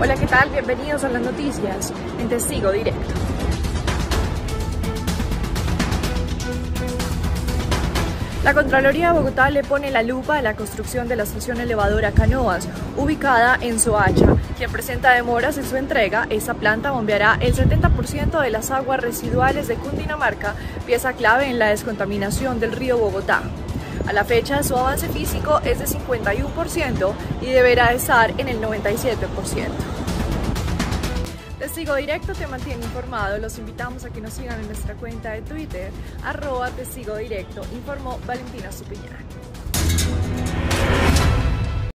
Hola, ¿qué tal? Bienvenidos a las noticias en Testigo Directo. La Contraloría de Bogotá le pone la lupa a la construcción de la estación elevadora Canoas, ubicada en Soacha. Quien presenta demoras en su entrega, esa planta bombeará el 70% de las aguas residuales de Cundinamarca, pieza clave en la descontaminación del río Bogotá. A la fecha, su avance físico es de 51% y deberá estar en el 97%. Testigo Directo te mantiene informado. Los invitamos a que nos sigan en nuestra cuenta de Twitter, @Testigo Directo, informó Valentina Supiñar.